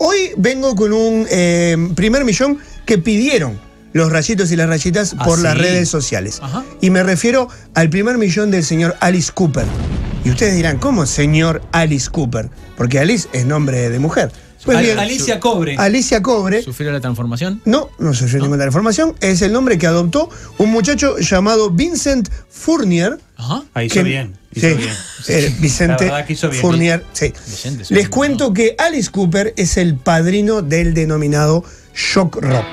hoy vengo con un primer millón que pidieron los rayitos y las rayitas por las redes sociales. Ajá. Y me refiero al primer millón del señor Alice Cooper. Y ustedes dirán, ¿cómo señor Alice Cooper? Porque Alice es nombre de mujer. Pues bien, Alicia Cobre. Alicia Cobre. ¿Sufrió la transformación? No sufrió ninguna transformación. Es el nombre que adoptó un muchacho llamado Vincent Fournier. Ajá. Ahí hizo bien. Vicente Fournier. Sí. Les cuento que Alice Cooper es el padrino del denominado shock rock.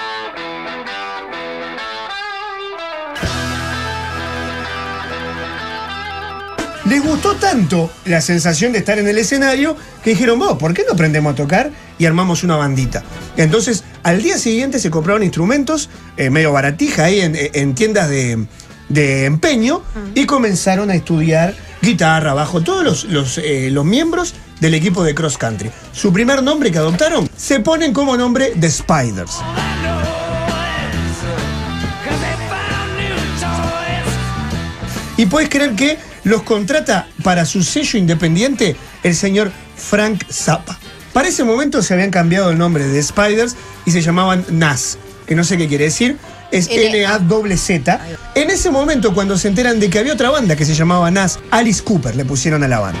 Les gustó tanto la sensación de estar en el escenario que dijeron, vos, ¿por qué no aprendemos a tocar y armamos una bandita? Entonces, al día siguiente se compraron instrumentos, medio baratija ahí en tiendas de empeño, y comenzaron a estudiar guitarra, bajo, todos los miembros del equipo de cross country. Su primer nombre que adoptaron, se ponen como nombre The Spiders. Y puedes creer que los contrata para su sello independiente el señor Frank Zappa. Para ese momento se habían cambiado el nombre de Spiders y se llamaban Nas, que no sé qué quiere decir, es N-A-Z-Z. En ese momento, cuando se enteran de que había otra banda que se llamaba Nas, Alice Cooper le pusieron a la banda.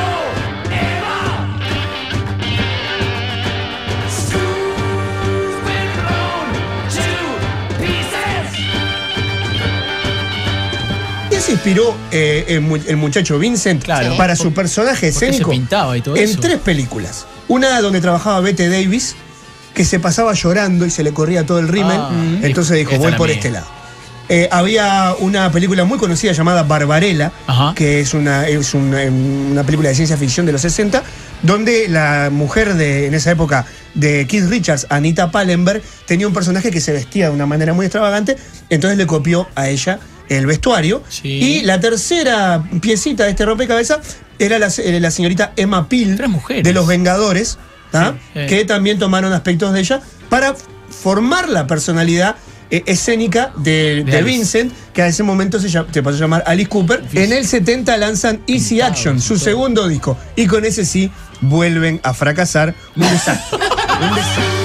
Se inspiró el muchacho Vincent para su personaje escénico en 3 películas. Una donde trabajaba Bette Davis, que se pasaba llorando y se le corría todo el rímel. Entonces dijo, voy por este lado. Había una película muy conocida llamada Barbarella, que es una película de ciencia ficción de los 60, donde la mujer en esa época de Keith Richards, Anita Pallenberg, tenía un personaje que se vestía de una manera muy extravagante, entonces le copió a ella el vestuario. Y la tercera piecita de este rompecabezas era la señorita Emma Peel de Los Vengadores, que también tomaron aspectos de ella para formar la personalidad escénica de Vincent, que a ese momento se pasó a llamar Alice Cooper. En el 70 lanzan Easy Action, su segundo disco, y con ese sí vuelven a fracasar. Un desastre. Un desastre.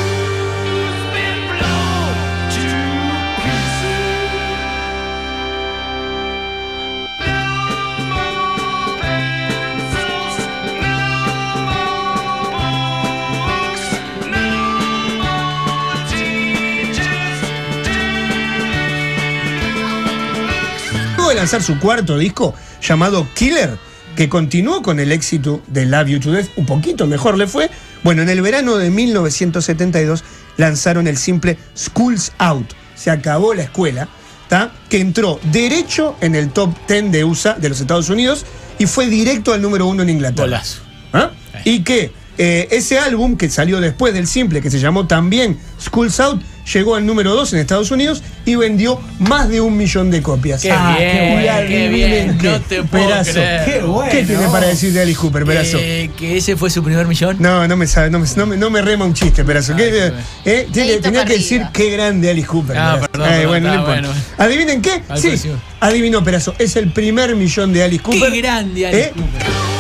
De lanzar su cuarto disco llamado Killer, que continuó con el éxito de Love You to Death, un poquito mejor le fue. Bueno, en el verano de 1972 lanzaron el simple School's Out, se acabó la escuela, que entró derecho en el top 10 de USA, de los Estados Unidos, y fue directo al número 1 en Inglaterra. Y que ese álbum que salió después del simple, que se llamó también School's Out, llegó al número 2 en Estados Unidos y vendió más de 1 millón de copias. ¡Qué bien! No te puedo creer. ¡Qué bueno! ¿Qué tiene para decir de Alice Cooper, Perazo? ¿Que ese fue su primer millón? No me rema un chiste, Perazo. Tenía que decir qué grande Alice Cooper. Bueno. ¿Adivinen qué? Sí, adivinó, Perazo. Es el primer millón de Alice Cooper. ¡Qué grande Alice Cooper!